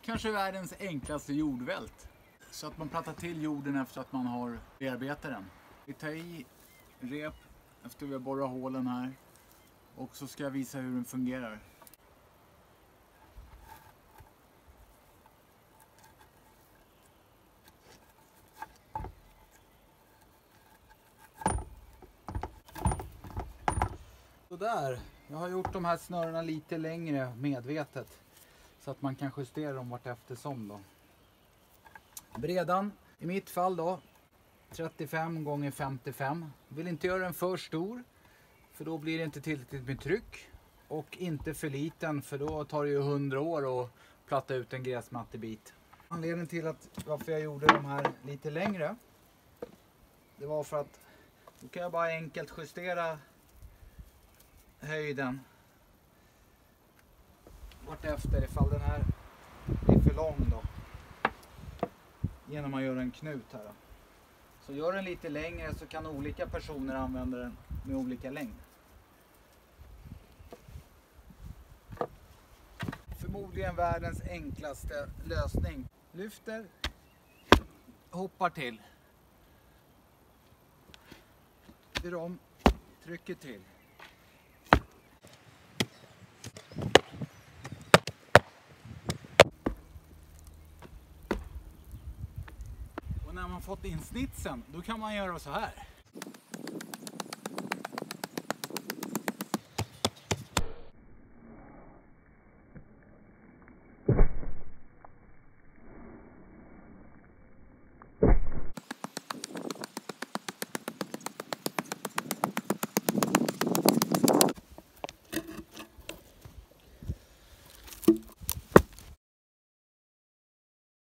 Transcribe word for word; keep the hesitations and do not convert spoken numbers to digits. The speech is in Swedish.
Kanske världens enklaste jordvält. Så att man plattar till jorden efter att man har bearbetat den. Vi tar i rep efter vi har borrat hålen här. Och så ska jag visa hur den fungerar. Så där. Jag har gjort de här snörena lite längre medvetet. Så att man kan justera dem vart eftersom då. Bredan, i mitt fall då, trettiofem gånger femtiofem. Vill inte göra den för stor, för då blir det inte tillräckligt med tryck. Och inte för liten, för då tar det ju hundra år att platta ut en gräsmattebit. Anledningen till att varför jag gjorde de här lite längre, det var för att då kan jag bara enkelt justera höjden vart efter ifall den här blir för lång då. Genom att göra en knut här då. Så gör den lite längre så kan olika personer använda den med olika längd. Förmodligen världens enklaste lösning. Lyfter, hoppar till. Lyfter om, trycker till. Och när man fått in snitsen, då kan man göra så här.